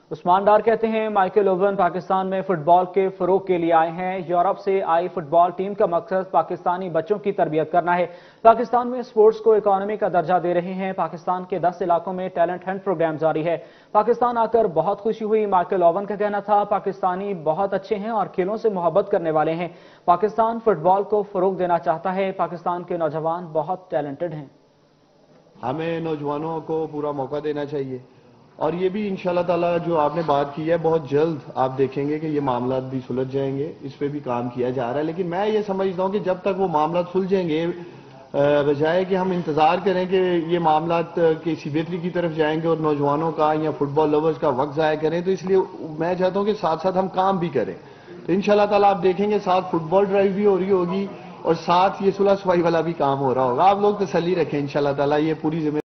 उस्मान डार कहते हैं Michael oven Pakistan में फुटबॉल के फरोग के लिए आए हैं। यूरोप से आई फुटबॉल टीम का मकसद पाकिस्तानी बच्चों की तरबियत करना है। पाकिस्तान में स्पोर्ट्स को इकोनॉमी का दर्जा दे रहे हैं। पाकिस्तान के 10 इलाकों में टैलेंट हंट प्रोग्राम जारी है। पाकिस्तान आकर बहुत खुशी हुई। माइकल ओवन का कहना था, पाकिस्तानी बहुत अच्छे हैं और खेलों से मोहब्बत करने वाले हैं। पाकिस्तान फुटबॉल को फरोग देना चाहता है। पाकिस्तान के नौजवान बहुत टैलेंटेड हैं। हमें नौजवानों को पूरा मौका देना चाहिए और ये भी इंशाल्लाह ताला जो आपने बात की है, बहुत जल्द आप देखेंगे कि ये मामला भी सुलझ जाएंगे। इस पे भी काम किया जा रहा है, लेकिन मैं ये समझता हूं कि जब तक वो मामला सुलझेंगे, बजाय कि हम इंतजार करें कि ये मामला किसी बेहतरी की तरफ जाएंगे और नौजवानों का या फुटबॉल लवर्स का वक्त ज़ाया करें, तो इसलिए मैं चाहता हूं कि साथ साथ हम काम भी करें। तो इंशाल्लाह ताला आप देखेंगे साथ फुटबॉल ड्राइव भी हो रही होगी और साथ ये सुलह सफाई वाला भी काम हो रहा होगा। आप लोग तसल्ली रखें, इंशाल्लाह ताला ये पूरी जिम्मेदारी